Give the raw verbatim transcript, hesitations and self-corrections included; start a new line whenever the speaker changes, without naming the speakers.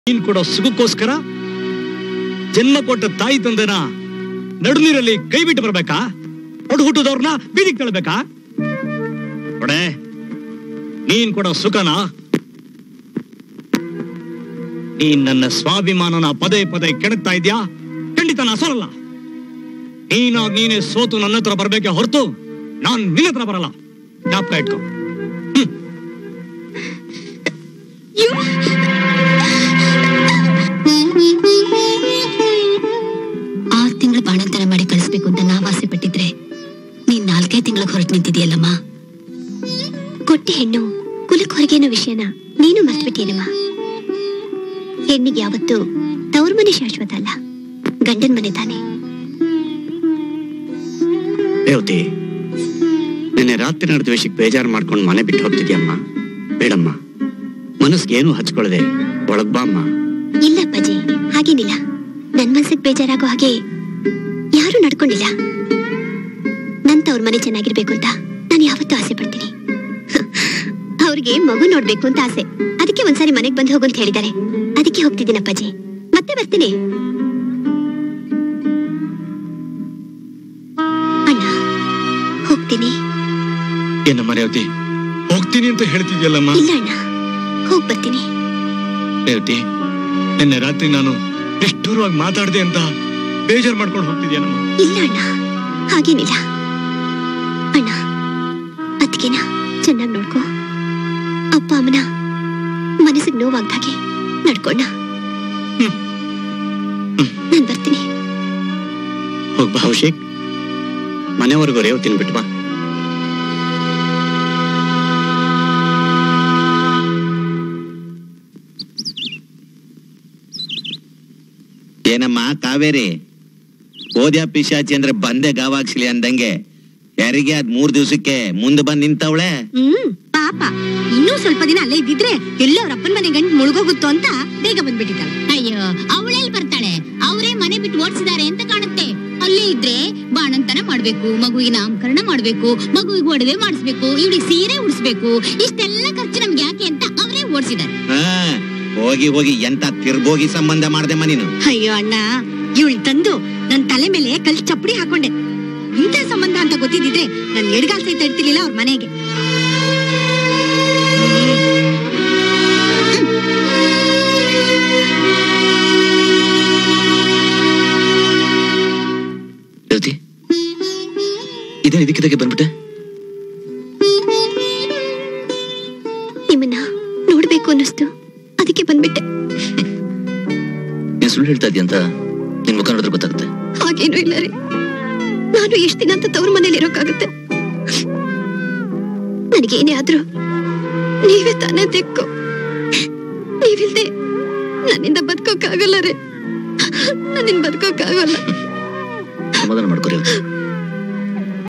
ನೀನ್ ಕೊಡೋ ಸುಖಕ್ಕೋಸ್ಕರ ಜನ್ಮ ಕೊಟ್ಟ ತಾಯಿ ತಂದೆನ ನಡುನೀರಲ್ಲಿ ಕೈ ಬಿಟ್ಟು ಬರ್ಬೇಕಾ? ಒಡು ಹುಟ್ಟದವ್ರನ್ನ ಬೀದಿಗೆ ತಳ್ಬೇಕಾ? ಕೊಡೆ, ನೀನ್ ಕೊಡೋ ಸುಖನ ನೀನ್ ನನ್ನ ಸ್ವಾಭಿಮಾನನ ಪದೇ ಪದೇ ಕೆಣಕ್ತಾ ಇದ್ಯಾ? ಖಂಡಿತ ನಾ ಸೋಲಲ್ಲ. ನೀನಾಗ್ ನೀನೇ ಸೋತು ನನ್ನ ಹತ್ರ ಬರ್ಬೇಕೆ ಹೊರತು ನಾನ್ ನಿನ್ನ ಹತ್ರ ಬರಲ್ಲ. ಜ್ಞಾಪಕ ಇಟ್ಕೋ.
ಆರ್ ತಿಂಗಳು ಬಾಣಂತನ ಮಾಡಿ ಕಳಿಸ್ಬೇಕು ಅಂತ ನಾವ್ ಆಸೆ ಪಟ್ಟಿದ್ರೆ ನೀನ್ ನಾಲ್ಕೈದು ತಿಂಗಳಿಗೆ ಹೊರಟು ನಿಂತಿದ್ಯಲ್ಲಮ್ಮ.
ಕೊಟ್ಟಿ ಹೆಣ್ಣು ಕುಲಕ್ ಹೊರಗೇನೋ ವಿಷಯನ ನೀನು ಮರ್ತ್ಬಿಟ್ಟಿಯನಮ್ಮ. ಹೆಣ್ಣಿಗೆ ಯಾವತ್ತು ತವ್ರ ಮನೆ ಶಾಶ್ವತ ಅಲ್ಲ, ಗಂಡನ್ ಮನೆ ತಾನೆ.
ರೇವತಿ, ನಿನ್ನೆ ರಾತ್ರಿ ನಡೆದ ವಿಷಯಕ್ಕೆ ಬೇಜಾರು ಮಾಡ್ಕೊಂಡು ಮನೆ ಬಿಟ್ಟು ಹೋಗ್ತಿದ್ಯಮ್ಮ. ಬೇಡಮ್ಮ, ಮನಸ್ಸಿಗೇನು ಹಚ್ಕೊಳ್ಳದೆ ಒಳಗ್ ಬಾ ಅಮ್ಮ.
ಇಲ್ಲ ಅಪ್ಪಾಜಿ, ಹಾಗೇನಿಲ್ಲ. ನನ್ ಮನ್ಸಿಗೆ ಬೇಜಾರಾಗೋ ಹಾಗೆ ಯಾರು ನಡ್ಕೊಂಡಿಲ್ಲ. ನನ್ ತವ್ರ ಮನೆ ಚೆನ್ನಾಗಿರ್ಬೇಕು ಅಂತ ನಾನು ಯಾವತ್ತೂ ಆಸೆ ಪಡ್ತೀನಿ. ಅವ್ರಿಗೆ ಮಗು ನೋಡ್ಬೇಕು ಅಂತ ಆಸೆ. ಅದಕ್ಕೆ ಒಂದ್ಸಾರಿ ಮನೆಗ್ ಬಂದು ಹೋಗು ಅಂತ ಹೇಳಿದ್ದಾರೆ. ಅದಕ್ಕೆ ಹೋಗ್ತಿದ್ದೀನಿ ಅಪ್ಪಾಜಿ, ಮತ್ತೆ ಬರ್ತೀನಿ. ಅಣ್ಣ, ಹೋಗ್ತೀನಿ.
ಏನಮ್ಮ ರೇವತಿ, ಹೋಗ್ತೀನಿ ಅಂತ ಹೇಳ್ತಿದ್ಯಲ್ಲಮ್ಮ?
ಇಲ್ಲ ಅಣ್ಣ, ಹೋಗ್ ಬರ್ತೀನಿ.
ರೇವತಿ, ನಿನ್ನೆ ರಾತ್ರಿ ನಾನು ನಿಷ್ಠೂರವಾಗಿ ಮಾತಾಡ್ದೆ ಅಂತ ಬೇಜಾರು ಮಾಡ್ಕೊಂಡು ಹೋಗ್ತಿದ್ಯಾನಮ್ಮ?
ಇಲ್ಲ ಅಣ್ಣ, ಹಾಗೇನಿಲ್ಲ. ಅಣ್ಣ, ಅದಕ್ಕೆನ ಚೆನ್ನಾಗಿ ನೋಡ್ಕೋ. ಅಪ್ಪ ಅಮ್ಮನ ಮನಸ್ಸಿಗೆ ನೋವಾಗ್ದಾಗೆ ನಡ್ಕೊಂಡ. ನಾನ್ ಬರ್ತೀನಿ.
ಹೋಗ್ಬಾ ಅಭಿಷೇಕ್, ಮನೆವರೆಗೂ ರೇವತಿನ ಬಿಟ್ಟು ಬಾ.
ಏನಮ್ಮ ಕಾವೇರಿ, ಓದ್ಯಾ ಪಿಶಾಚಿ ಅಂದ್ರೆ ಬಂದೆ ಗಾವಾಗ್ಸ್ಲಿ ಅಂದಂಗೆ ಯಾರಿಗೆ ಅದ್ ಮೂರ್ ದಿವ್ಸಕ್ಕೆ ಮುಂದೆ ಬಂದ್ ನಿಂತವಳೆ.
ಹ್ಮ್ ಪಾಪ, ಇನ್ನೂ ಸ್ವಲ್ಪ ದಿನ ಅಲ್ಲೇ ಇದ್ದಿದ್ರೆ ಎಲ್ಲ ಅವ್ರ ಅಪ್ಪನ ಮನೆ ಗಂಟು ಮುಳುಗೋಗುತ್ತೋ ಅಂತ ಬೇಗ ಬಂದ್ಬಿಟ್ಟಿದ್ದಾಳೆ.
ಅಯ್ಯೋ, ಅವಳೆಲ್ಲಿ ಬರ್ತಾಳೆ? ಅವರೇ ಮನೆ ಬಿಟ್ಟು ಓಡಿಸಿದ್ದಾರೆ ಅಂತ ಕಾಣುತ್ತೆ. ಅಲ್ಲೇ ಇದ್ರೆ ಬಾಣಂತನ ಮಾಡ್ಬೇಕು, ಮಗುವಿಗೆ ನಾಮಕರಣ ಮಾಡ್ಬೇಕು, ಮಗುವಿಗೆ ಒಡವೆ ಮಾಡಿಸ್ಬೇಕು, ಇವಳಿಗೆ ಸೀರೆ ಉಡಿಸ್ಬೇಕು, ಇಷ್ಟೆಲ್ಲ ಖರ್ಚು ನಮ್ಗೆ ಯಾಕೆ ಅಂತ ಅವರೇ ಓಡಿಸಿದ್ದಾರೆ.
ಹಾ, ಹೋಗಿ ಹೋಗಿ ಎಂತ ತಿರ್ಬೋಗಿ ಸಂಬಂಧ ಮಾಡ್ದೆಮ್ಮ ನೀನು.
ಅಯ್ಯೋ ಅಣ್ಣ, ಇವಳು ತಂದು ನನ್ ತಲೆ ಮೇಲೆ ಕಲ್ ಚಪ್ಪಡಿ ಹಾಕೊಂಡೆ. ಇಂಥ ಸಂಬಂಧ ಅಂತ ಗೊತ್ತಿದ್ರೆ ನನ್ ಎಡ್ಗಾಲ್ ಸಹಿತ ಇಡ್ತಿರ್ಲಿಲ್ಲ ಅವ್ರ ಮನೆಗೆ.
ರೇವತಿ, ಇದೇನು ಇದಕ್ಕಿದ್ದಾಗೆ ಬಂದ್ಬಿಟ್ಟೆ?
ನಿಮ್ಮನ್ನ ನೋಡ್ಬೇಕು ಅನ್ನಿಸ್ತು, ಅದಕ್ಕೆ ಬಂದ್ಬಿಟ್ಟೆ.
ನೀನ್ ಸುಳ್ಳು ಹೇಳ್ತಾ ಇದೀಯ ಅಂತ ನಿನ್ ಮುಖ ನೋಡಿದ್ರೆ ಗೊತ್ತಾಗುತ್ತೆ.
ಹಾಗೇನು ಇಲ್ಲ ರೀ, ನಾನು ಎಷ್ಟು ದಿನ ಅಂತ ತವ್ರ ಮನೇಲಿ ಇರೋಕ್ಕಾಗುತ್ತೆ? ನನಗೇನೇ ಆದ್ರೂ ನೀವೇ ತಾನೇ ದಿಕ್ಕು. ನೀವಿಲ್ದೆ ನನ್ನಿಂದ ಬದುಕೋಕ್ಕಾಗಲ್ಲ ರೀ, ನನ್ನಿಂದ ಬದುಕೋಕ್ಕಾಗಲ್ಲ.
ಸಮಾಧಾನ ಮಾಡ್ಕೊ ರೇವತಿ.